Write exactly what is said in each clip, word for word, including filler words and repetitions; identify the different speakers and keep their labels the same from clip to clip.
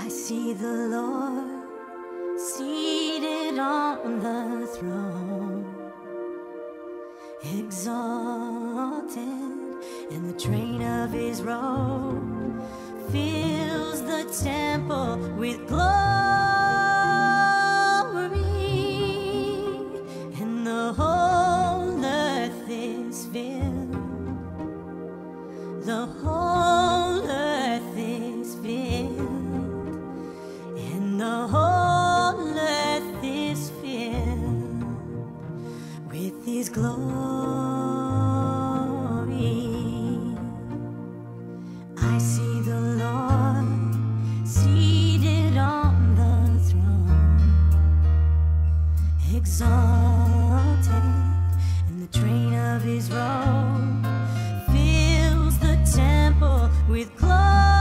Speaker 1: I see the Lord seated on the throne, exalted, and the train of his robe fills the temple with glory, and the whole earth is filled. The whole earth is filled, and the whole earth is filled with his glory. I see the Lord seated on the throne, exalted, and the train of his robe fills the temple with glory,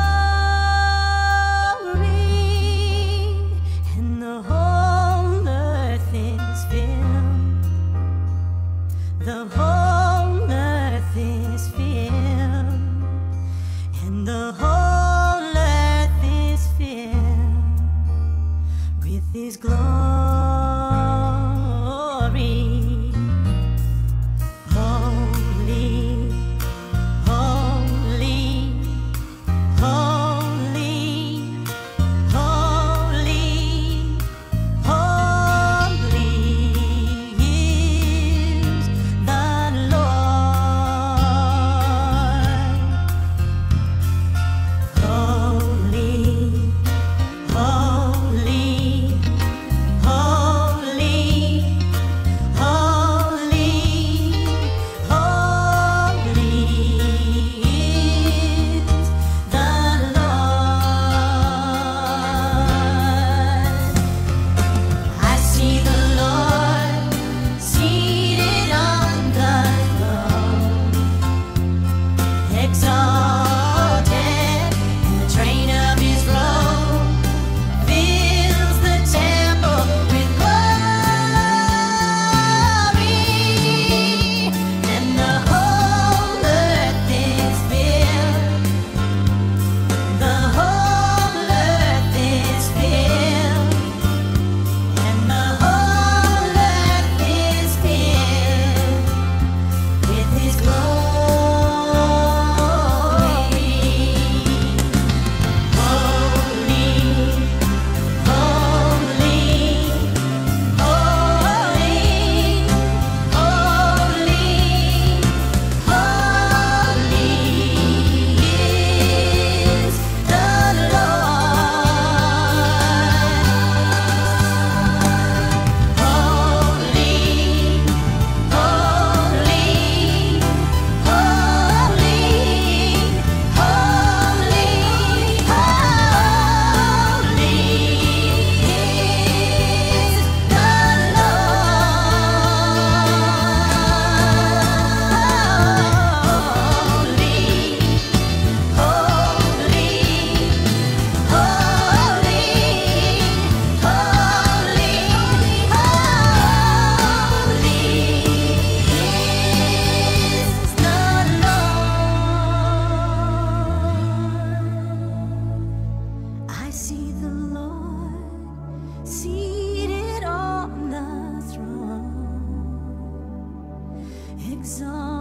Speaker 1: and the whole earth is filled. The whole earth is filled, and the whole earth is filled with his glory. Holy, holy, holy, holy, holy is the Lord. Holy, holy, holy, holy, holy is the Lord. I see the Lord seated on the throne, exalted, and the train of his robe fills the temple with glory, and the whole earth is filled. The whole earth is filled, and the whole earth is filled with his glory. Holy, holy, holy, holy, holy is the Lord. Holy, holy, holy, holy, holy is the Lord. I see the Lord seated on the throne, exalted.